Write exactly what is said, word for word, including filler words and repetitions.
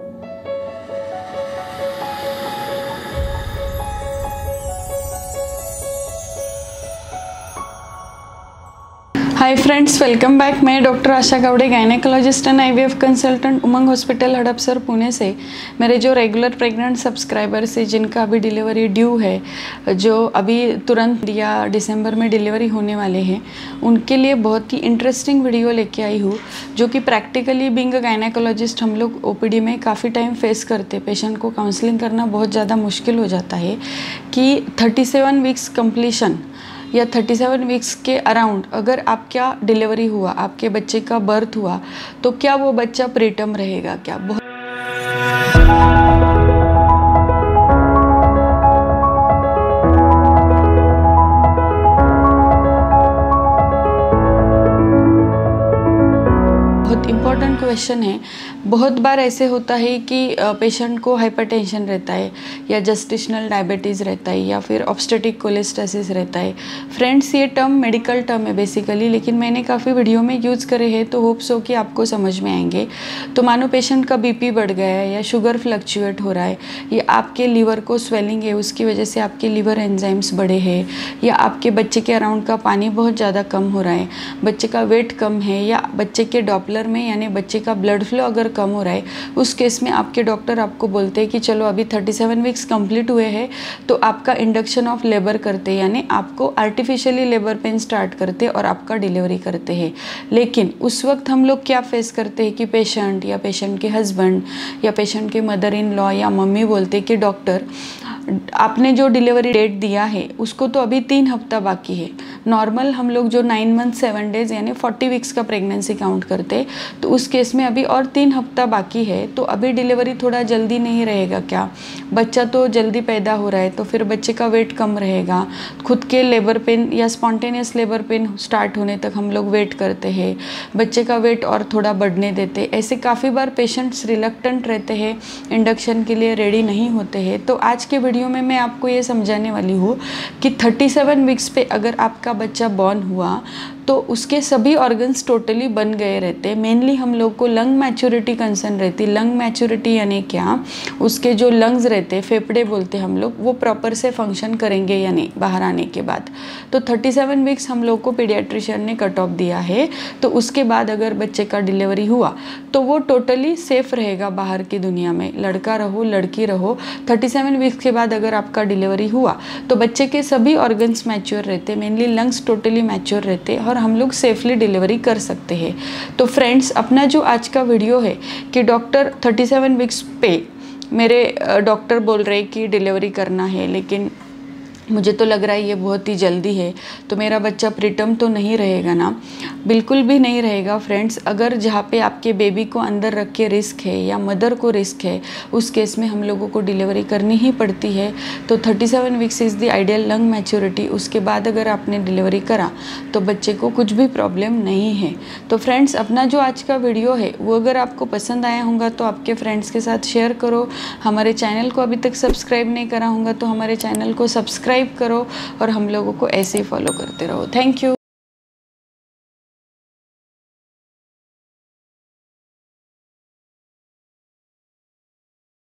हाय friends, welcome back. मैं doctor Asha Gawade, gynaecologist and IVF consultant, Umang hospital Hadapsar Pune से। मेरे जो रेगुलर प्रेग्नेंट सब्सक्राइबर्स है जिनका अभी डिलीवरी ड्यू है, जो अभी तुरंत या दिसंबर में डिलीवरी होने वाले हैं, उनके लिए बहुत ही इंटरेस्टिंग वीडियो लेके आई हूँ, जो कि प्रैक्टिकली बीइंग अ गायनेकोलॉजिस्ट हम लोग ओपीडी में काफ़ी टाइम फेस करते। पेशेंट को काउंसलिंग करना बहुत ज़्यादा मुश्किल हो जाता है कि थर्टी सेवन वीक्स कंप्लीशन या थर्टी सेवन वीक्स के अराउंड अगर आपका डिलीवरी हुआ, आपके बच्चे का बर्थ हुआ, तो क्या वो बच्चा प्रीटर्म रहेगा क्या। बहुत बहुत इम्पॉर्टेंट क्वेश्चन है। बहुत बार ऐसे होता है कि पेशेंट को हाइपरटेंशन रहता है या जस्टिशनल डायबिटीज़ रहता है या फिर ऑब्स्टेटिक कोलेस्टेसिस रहता है। फ्रेंड्स, ये टर्म मेडिकल टर्म है बेसिकली, लेकिन मैंने काफ़ी वीडियो में यूज़ करे हैं, तो होप्स हो कि आपको समझ में आएंगे। तो मानो पेशेंट का बीपी बढ़ गया है या शुगर फ्लक्चुएट हो रहा है या आपके लीवर को स्वेलिंग है, उसकी वजह से आपके लीवर एंजाइम्स बढ़े हैं, या आपके बच्चे के अराउंड का पानी बहुत ज़्यादा कम हो रहा है, बच्चे का वेट कम है, या बच्चे के डॉपलर में यानी बच्चे का ब्लड फ्लो अगर कम हो रहा है, उस केस में आपके डॉक्टर आपको बोलते हैं कि चलो अभी थर्टी सेवन वीक्स कंप्लीट हुए हैं, तो आपका इंडक्शन ऑफ लेबर करते हैं, यानी आपको आर्टिफिशियली लेबर पेन स्टार्ट करते और आपका डिलीवरी करते हैं। लेकिन उस वक्त हम लोग क्या फेस करते हैं कि पेशेंट या पेशेंट के हस्बैंड या पेशेंट के मदर इन लॉ या मम्मी बोलते हैं कि डॉक्टर, आपने जो डिलीवरी डेट दिया है उसको तो अभी तीन हफ्ता बाकी है। नॉर्मल हम लोग जो नाइन मंथ सेवन डेज यानी फोर्टी वीक्स का प्रेगनेंसी काउंट करते, तो उस केस में अभी और तीन हफ्ता बाकी है, तो अभी डिलीवरी थोड़ा जल्दी नहीं रहेगा क्या। बच्चा तो जल्दी पैदा हो रहा है, तो फिर बच्चे का वेट कम रहेगा, खुद के लेबर पेन या स्पॉन्टेनियस लेबर पेन स्टार्ट होने तक हम लोग वेट करते हैं, बच्चे का वेट और थोड़ा बढ़ने देते। ऐसे काफ़ी बार पेशेंट्स रिलक्टेंट रहते हैं, इंडक्शन के लिए रेडी नहीं होते हैं। तो आज के वीडियो में मैं आपको ये समझाने वाली हूँ कि थर्टी सेवन वीक्स पे अगर आपका बच्चा बॉर्न हुआ तो उसके सभी ऑर्गन्स टोटली बन गए रहते। मेनली हम लोग को लंग मैच्योरिटी कंसर्न रहती। लंग मैच्योरिटी यानी क्या, उसके जो लंग्स रहते, फेफड़े बोलते हम लोग, वो प्रॉपर से फंक्शन करेंगे या नहीं बाहर आने के बाद। तो थर्टी सेवन वीक्स हम लोग को पीडियाट्रिशियन ने कट ऑफ दिया है, तो उसके बाद अगर बच्चे का डिलीवरी हुआ तो वो टोटली सेफ रहेगा बाहर की दुनिया में, लड़का रहो लड़की रहो। थर्टी सेवन वीक्स के बाद अगर आपका डिलीवरी हुआ तो बच्चे के सभी ऑर्गन्स मैच्योर रहते, मेनली लंग्स टोटली मैच्योर रहते और हम लोग सेफली डिलीवरी कर सकते हैं। तो फ्रेंड्स, अपना जो आज का वीडियो है कि डॉक्टर थर्टी सेवन वीक्स पे मेरे डॉक्टर बोल रहे कि डिलीवरी करना है, लेकिन मुझे तो लग रहा है ये बहुत ही जल्दी है, तो मेरा बच्चा प्रीटर्म तो नहीं रहेगा ना। बिल्कुल भी नहीं रहेगा फ्रेंड्स। अगर जहाँ पे आपके बेबी को अंदर रख के रिस्क है या मदर को रिस्क है, उस केस में हम लोगों को डिलीवरी करनी ही पड़ती है। तो thirty seven weeks is the ideal lung maturity. उसके बाद अगर आपने डिलीवरी करा तो बच्चे को कुछ भी प्रॉब्लम नहीं है। तो फ्रेंड्स, अपना जो आज का वीडियो है वो अगर आपको पसंद आया होगा तो आपके फ्रेंड्स के साथ शेयर करो। हमारे चैनल को अभी तक सब्सक्राइब नहीं करा होगा तो हमारे चैनल को सब्सक्राइब करो और हम लोगों को ऐसे ही फॉलो करते रहो। Thank you.